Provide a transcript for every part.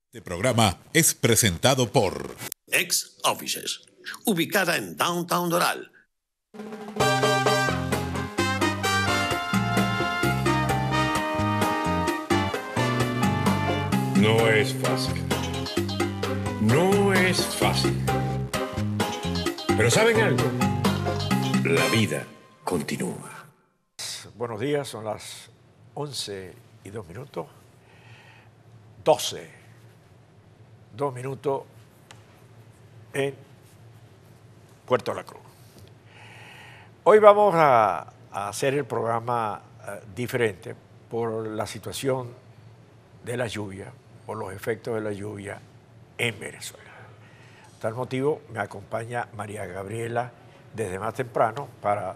Este programa es presentado por Ex Offices, ubicada en Downtown Doral. No es fácil. No es fácil. Pero ¿saben algo? La vida continúa. Buenos días, son las 11:02. 12. 2 minutos en Puerto La Cruz. Hoy vamos a hacer el programa diferente por la situación de la lluvia, por los efectos de la lluvia en Venezuela. Por tal motivo me acompaña María Gabriela desde más temprano para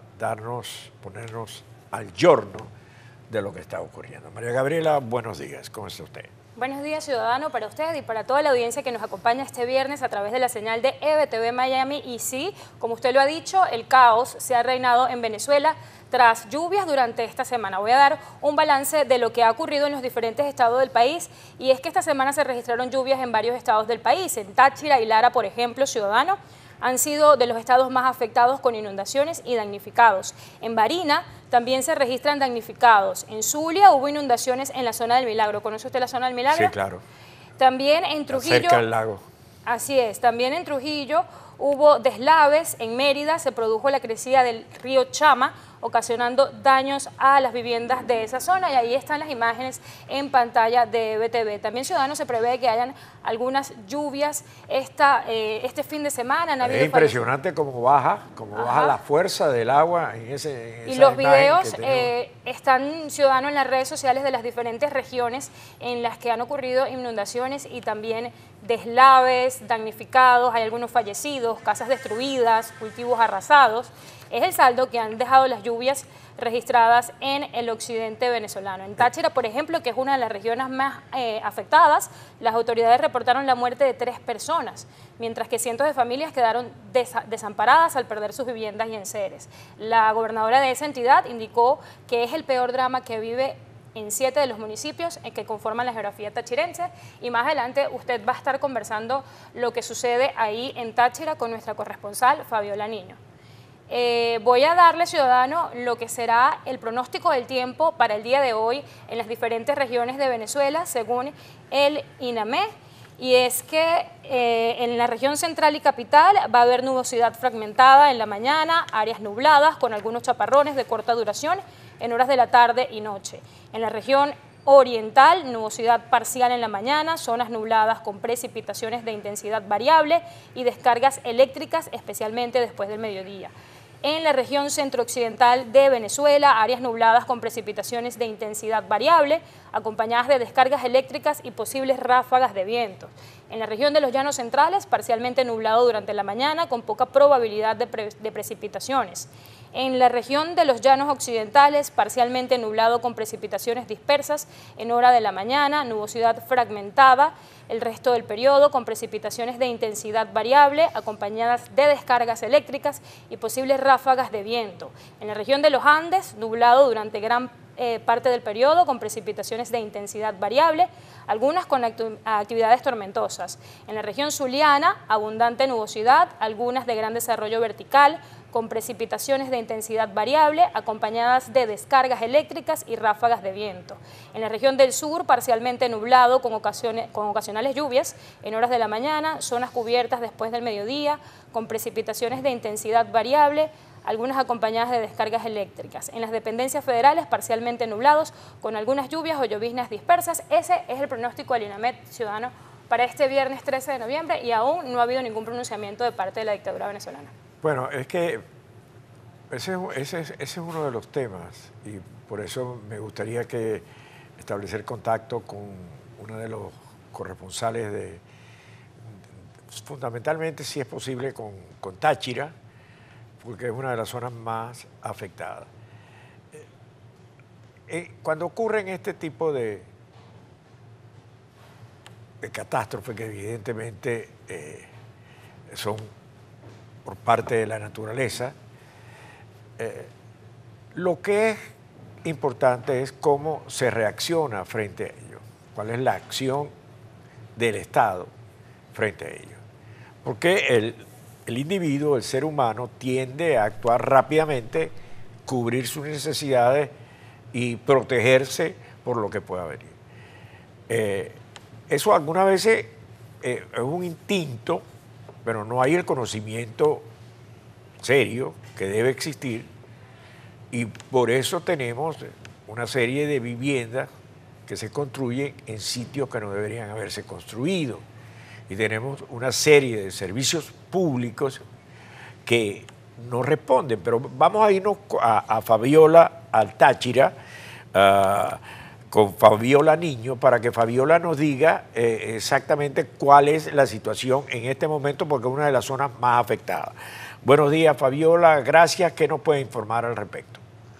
ponernos al giorno de lo que está ocurriendo. María Gabriela, buenos días, ¿cómo está usted? Buenos días, ciudadano, para usted y para toda la audiencia que nos acompaña este viernes a través de la señal de EBTV Miami. Y sí, como usted lo ha dicho, el caos se ha reinado en Venezuela tras lluvias durante esta semana. Voy a dar un balance de lo que ha ocurrido en los diferentes estados del país, y es que esta semana se registraron lluvias en varios estados del país. En Táchira y Lara, por ejemplo, ciudadano, han sido de los estados más afectados con inundaciones y damnificados. En Barina también se registran damnificados. En Zulia hubo inundaciones en la zona del Milagro. ¿Conoce usted la zona del Milagro? Sí, claro. También en Trujillo. Cerca del lago. Así es. También en Trujillo hubo deslaves. En Mérida se produjo la crecida del río Chama, ocasionando daños a las viviendas de esa zona, y ahí están las imágenes en pantalla de EBTV. También, ciudadanos, se prevé que hayan algunas lluvias este fin de semana. Es impresionante cómo baja la fuerza del agua en esa y los videos están, ciudadanos, en las redes sociales de las diferentes regiones en las que han ocurrido inundaciones y también deslaves, damnificados, hay algunos fallecidos, casas destruidas, cultivos arrasados. Es el saldo que han dejado las lluvias registradas en el occidente venezolano. En Táchira, por ejemplo, que es una de las regiones más afectadas, las autoridades reportaron la muerte de 3 personas, mientras que cientos de familias quedaron desamparadas al perder sus viviendas y enseres. La gobernadora de esa entidad indicó que es el peor drama que vive en 7 de los municipios en que conforman la geografía tachirense, y más adelante usted va a estar conversando lo que sucede ahí en Táchira con nuestra corresponsal Fabiola Niño. Voy a darle, ciudadano, lo que será el pronóstico del tiempo para el día de hoy en las diferentes regiones de Venezuela, según el INAME, y es que en la región central y capital va a haber nubosidad fragmentada en la mañana, áreas nubladas con algunos chaparrones de corta duración en horas de la tarde y noche. En la región oriental, nubosidad parcial en la mañana, zonas nubladas con precipitaciones de intensidad variable y descargas eléctricas, especialmente después del mediodía. En la región centro-occidental de Venezuela, áreas nubladas con precipitaciones de intensidad variable, acompañadas de descargas eléctricas y posibles ráfagas de viento. En la región de los llanos centrales, parcialmente nublado durante la mañana, con poca probabilidad de precipitaciones. En la región de los llanos occidentales, parcialmente nublado con precipitaciones dispersas en hora de la mañana, nubosidad fragmentada el resto del periodo, con precipitaciones de intensidad variable, acompañadas de descargas eléctricas y posibles ráfagas de viento. En la región de los Andes, nublado durante gran parte del periodo, con precipitaciones de intensidad variable, algunas con actividades tormentosas. En la región zuliana, abundante nubosidad, algunas de gran desarrollo vertical, con precipitaciones de intensidad variable, acompañadas de descargas eléctricas y ráfagas de viento. En la región del sur, parcialmente nublado, con ocasionales lluvias en horas de la mañana, zonas cubiertas después del mediodía, con precipitaciones de intensidad variable, algunas acompañadas de descargas eléctricas. En las dependencias federales, parcialmente nublados, con algunas lluvias o lloviznas dispersas. Ese es el pronóstico del INAMED, ciudadano, para este viernes 13 de noviembre, y aún no ha habido ningún pronunciamiento de parte de la dictadura venezolana. Bueno, es que ese es uno de los temas, y por eso me gustaría establecer contacto con uno de los corresponsales fundamentalmente, si es posible, con Táchira, porque es una de las zonas más afectadas. Cuando ocurren este tipo de catástrofes, que evidentemente son por parte de la naturaleza, lo que es importante es cómo se reacciona frente a ello, cuál es la acción del Estado frente a ellos. Porque el individuo, el ser humano, tiende a actuar rápidamente, cubrir sus necesidades y protegerse por lo que pueda venir. Eso algunas veces es un instinto, pero no hay el conocimiento serio que debe existir, y por eso tenemos una serie de viviendas que se construyen en sitios que no deberían haberse construido, y tenemos una serie de servicios públicos que no responden. Pero vamos a irnos a Fabiola, al Táchira, con Fabiola Niño, para que Fabiola nos diga exactamente cuál es la situación en este momento, porque es una de las zonas más afectadas. Buenos días, Fabiola, gracias. ¿Qué nos puede informar al respecto?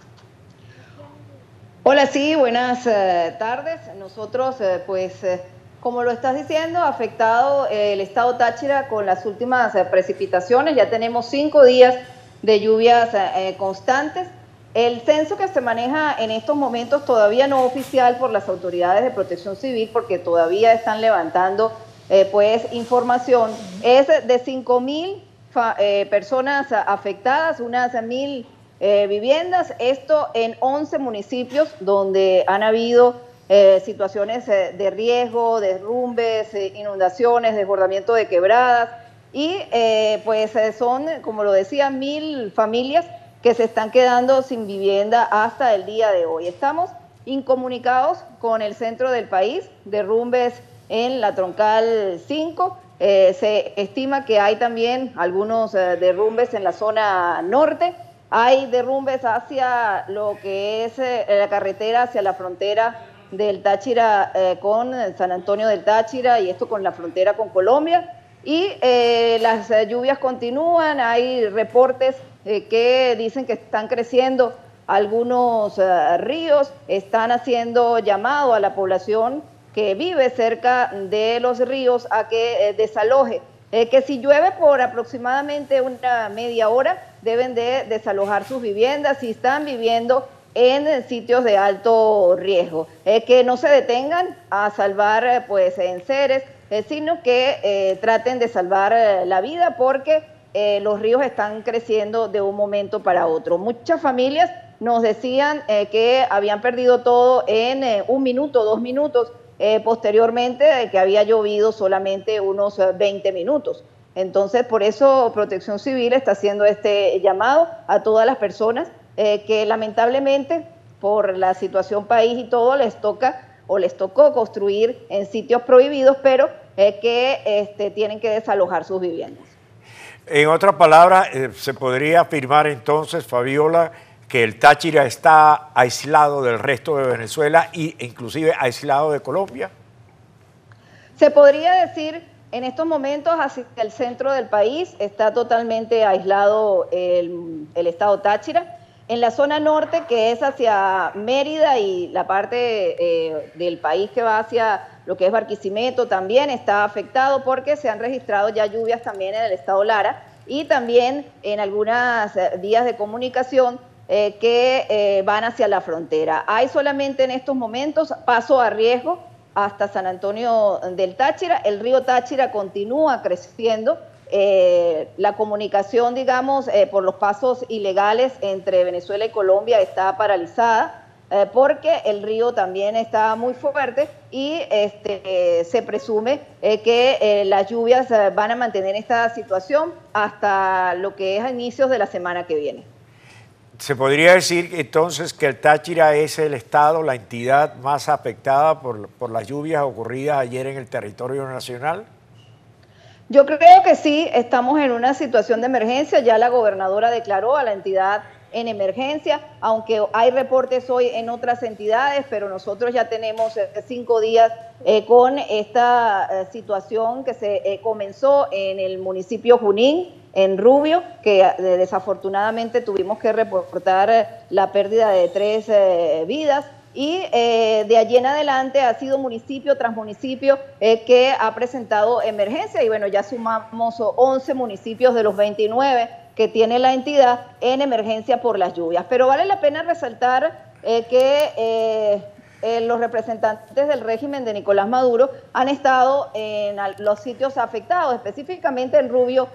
Hola, sí, buenas tardes. Nosotros, como lo estás diciendo, afectado el estado Táchira con las últimas precipitaciones. Ya tenemos 5 días de lluvias constantes. El censo que se maneja en estos momentos, todavía no oficial por las autoridades de Protección Civil, porque todavía están levantando información, es de 5.000 personas afectadas, unas 1.000 viviendas, esto en 11 municipios donde han habido situaciones de riesgo, derrumbes, inundaciones, desbordamiento de quebradas, y son, como lo decía, 1.000 familias que se están quedando sin vivienda hasta el día de hoy. Estamos incomunicados con el centro del país, derrumbes en la Troncal 5, se estima que hay también algunos derrumbes en la zona norte, hay derrumbes hacia lo que es la carretera hacia la frontera del Táchira con San Antonio del Táchira, y esto con la frontera con Colombia, y las lluvias continúan. Hay reportes que dicen que están creciendo algunos ríos, están haciendo llamado a la población que vive cerca de los ríos a que desaloje, que si llueve por aproximadamente una media hora deben de desalojar sus viviendas si están viviendo en sitios de alto riesgo, que no se detengan a salvar enseres, sino que traten de salvar la vida, porque los ríos están creciendo de un momento para otro. Muchas familias nos decían que habían perdido todo en 1 minuto, 2 minutos, posteriormente que había llovido solamente unos 20 minutos. Entonces, por eso Protección Civil está haciendo este llamado a todas las personas que lamentablemente por la situación país y todo les toca o les tocó construir en sitios prohibidos, pero que tienen que desalojar sus viviendas. En otras palabras, se podría afirmar entonces, Fabiola, que el Táchira está aislado del resto de Venezuela e inclusive aislado de Colombia. Se podría decir en estos momentos hacia el centro del país está totalmente aislado el estado Táchira. En la zona norte, que es hacia Mérida y la parte del país que va hacia lo que es Barquisimeto, también está afectado porque se han registrado ya lluvias también en el estado Lara y también en algunas vías de comunicación que van hacia la frontera. Hay solamente en estos momentos paso a riesgo hasta San Antonio del Táchira. El río Táchira continúa creciendo. La comunicación, digamos, por los pasos ilegales entre Venezuela y Colombia está paralizada porque el río también está muy fuerte y se presume que las lluvias van a mantener esta situación hasta lo que es a inicios de la semana que viene. ¿Se podría decir entonces que el Táchira es el estado, la entidad más afectada por las lluvias ocurridas ayer en el territorio nacional? Yo creo que sí, estamos en una situación de emergencia. Ya la gobernadora declaró a la entidad en emergencia, aunque hay reportes hoy en otras entidades, pero nosotros ya tenemos 5 días con esta situación que se comenzó en el municipio Junín, en Rubio, que desafortunadamente tuvimos que reportar la pérdida de 3 vidas. Y de allí en adelante ha sido municipio tras municipio que ha presentado emergencia y bueno, ya sumamos 11 municipios de los 29 que tiene la entidad en emergencia por las lluvias. Pero vale la pena resaltar que los representantes del régimen de Nicolás Maduro han estado en los sitios afectados, específicamente el Rubio,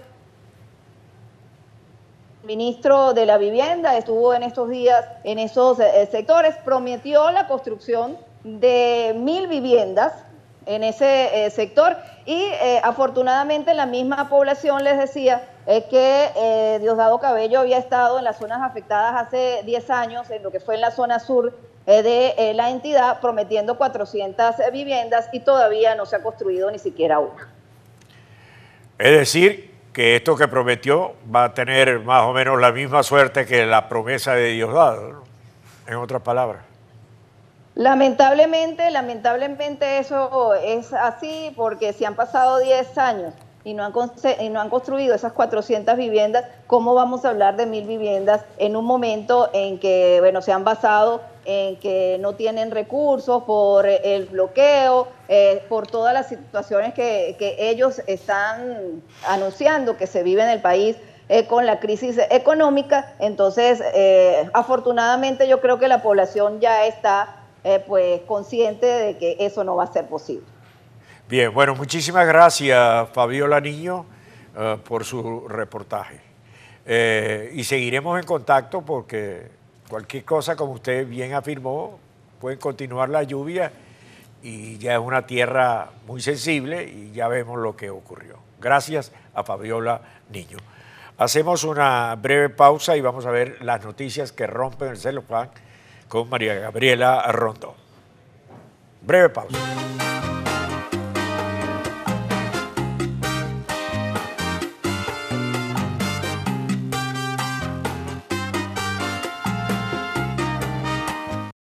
ministro de la Vivienda, estuvo en estos días en esos sectores, prometió la construcción de 1000 viviendas en ese sector y afortunadamente la misma población les decía que Diosdado Cabello había estado en las zonas afectadas hace 10 años, en lo que fue en la zona sur de la entidad, prometiendo 400 viviendas y todavía no se ha construido ni siquiera una. Es decir, que esto que prometió va a tener más o menos la misma suerte que la promesa de Diosdado, ¿no? En otras palabras. Lamentablemente eso es así, porque si han pasado 10 años y no han construido esas 400 viviendas, ¿cómo vamos a hablar de 1000 viviendas en un momento en que, bueno, se han basado en que no tienen recursos por el bloqueo, por todas las situaciones que ellos están anunciando que se vive en el país con la crisis económica? Entonces, afortunadamente yo creo que la población ya está pues consciente de que eso no va a ser posible. Bien, bueno, muchísimas gracias Fabiola Niño por su reportaje. Y seguiremos en contacto porque cualquier cosa, como usted bien afirmó, puede continuar la lluvia y ya es una tierra muy sensible y ya vemos lo que ocurrió. Gracias a Fabiola Niño. Hacemos una breve pausa y vamos a ver las noticias que rompen el celofán con María Gabriela Rondón. Breve pausa.